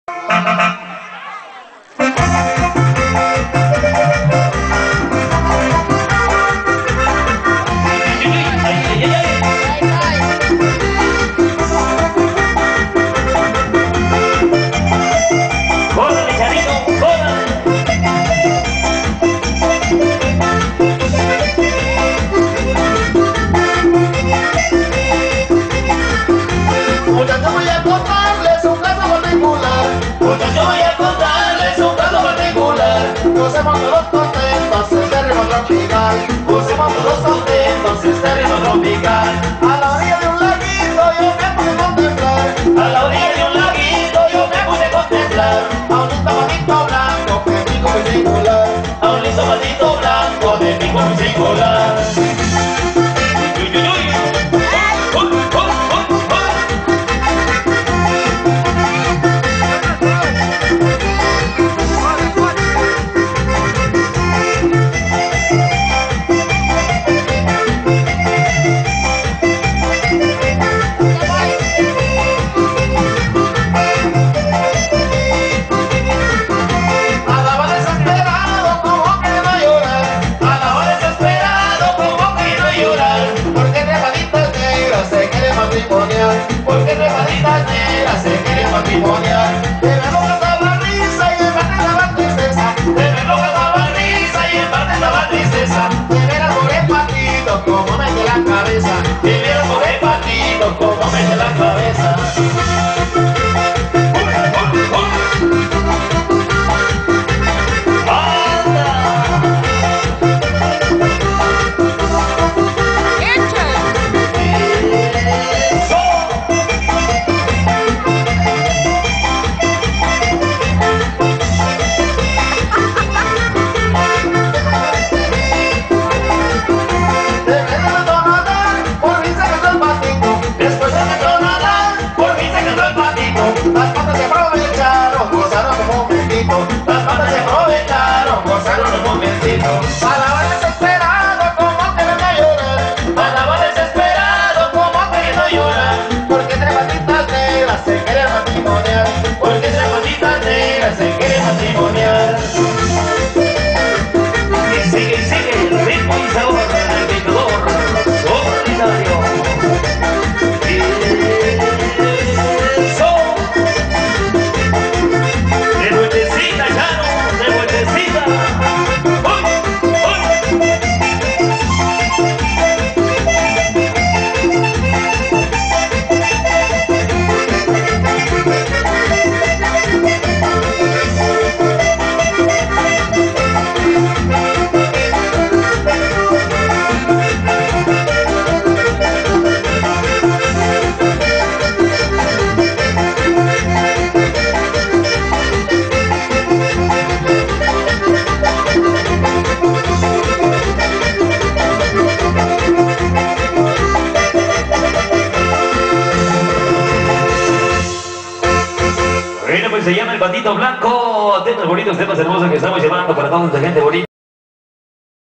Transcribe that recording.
Usemos los contentos este ritmo tropical. Usemos los contentos este ritmo tropical. A la orilla de un laguito yo me pude contemplar. A la orilla de un laguito yo me pude contemplar. A un lindo patito blanco de pico muy singular. A un lindo patito blanco de pico muy singular. Porque trepaditas negras se quieren matrimoniar. De verlo cantaba risa y en parte daba tristeza. De verlo cantaba risa y en parte daba tristeza. De veras por el patito como mete la cabeza. De veras por el patito como mete la cabeza. Las patas se aprovecharon, gozaron un momentito. Las patas se aprovecharon, gozaron un momentito. Palaba desesperado como queriendo llorar. Palaba desesperado como queriendo llorar. Porque tres patitas negras se quieren matrimoniar. Porque tres patitas negras se quieren matrimoniar. Y sigue el ritmo y sabor del picador ordinario. Bueno, pues se llama El Patito Blanco. Temas bonitos, temas hermosos que estamos llevando para toda esta gente bonita.